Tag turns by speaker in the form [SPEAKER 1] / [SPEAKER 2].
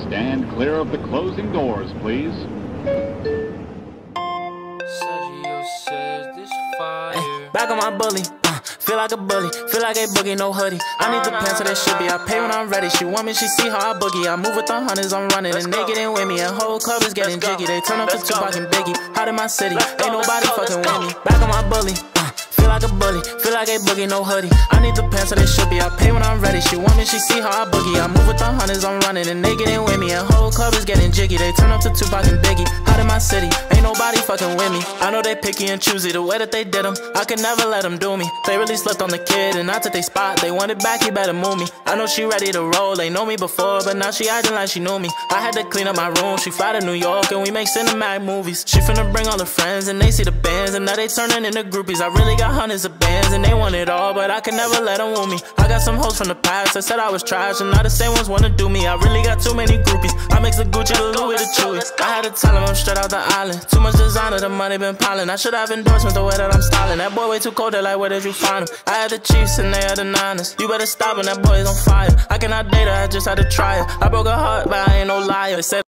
[SPEAKER 1] Stand clear of the closing doors, please.
[SPEAKER 2] Sergio says this fire.
[SPEAKER 3] Ay, back on my bully. Feel like a bully, feel like a boogie, no hoodie. I need the pants so that shit be. I pay when I'm ready. She want me, she see how I boogie. I move with the hunters, I'm running. And they getting with me. And whole club is getting jiggy. They turn up to Tupac and Biggie. Hot in my city, ain't nobody fucking with me. Back on my bully. Feel like a bully, feel like a boogie, no hoodie. I need the pants so they should be. I pay when I'm ready. She want me, she see how I boogie. I move with the hunters, I'm running. And they getting with me. And whole club is getting jiggy. They turn up to Tupac and Biggie. Hot in my city, ain't nobody fucking with me. I know they picky and choosy, the way that they did them, I could never let them do me. They really slipped on the kid and I took they spot. They want it back, you better move me. I know she ready to roll, they know me before, but now she acting like she knew me. I had to clean up my room, she fly to New York and we make cinematic movies. She finna bring all her friends and they see the bands, and now they turning into groupies. I really got hundreds of bands and they want it all, but I can never let them woo me. I got some hoes from the past that said I was trash, and now the same ones wanna do me. I really got too many groupies. I mix the Gucci, the Louis, the Chewy. I had to tell them I'm straight out the island. Too much designer, the money been piling. I should have endorsements the way that I'm styling. That boy way too cold, they're like, where did you find him? I had the Chiefs and they had the Niners. You better stop when that boy is on fire. I cannot date her, I just had to try her. I broke her heart, but I ain't no liar. They said